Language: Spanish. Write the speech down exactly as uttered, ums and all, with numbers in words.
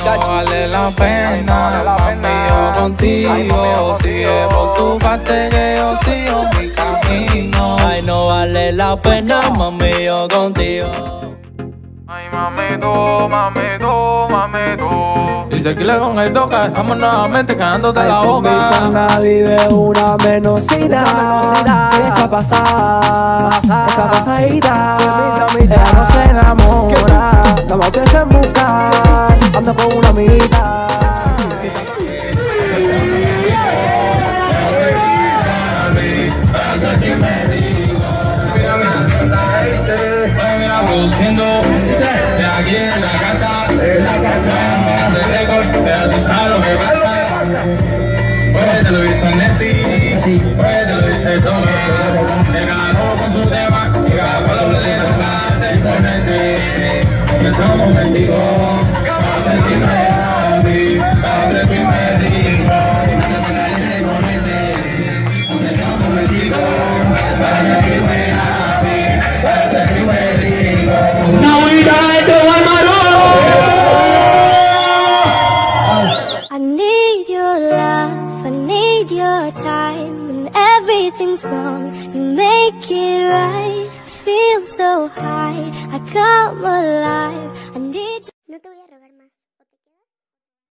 No vale la pena, mami, yo contigo. Sigue por tu parte que yo sigo mi camino. Ay, no vale la pena, mami, yo contigo. Ay, mami, tú, mami, tú, mami, tú. Dice que le con el toca, estamos nuevamente cagándote la boca. Ay, vive una menosidad. Esta pasada, esta pasadita. Ella no se enamora, nada más piensa en buscar. Ando con una amiguita. Produciendo de aquí en la casa, en la casa de récord, pero tú sabes lo que pasa. Pues te lo dice Neti, pues te lo dice Tommy. De cada uno con su tema, y cada cual lo puede tocarte con Neti. Que somos contigo, vamos a sentirme happy, vamos a sentirme rico. No se ponga aire con Neti, aunque somos contigo, vamos a sentirme happy, vamos a sentirme rico. Now we die to one I need your love, I need your time. When everything's wrong, you make it right. I feel so high, I come alive. I need. No te voy a rogar más.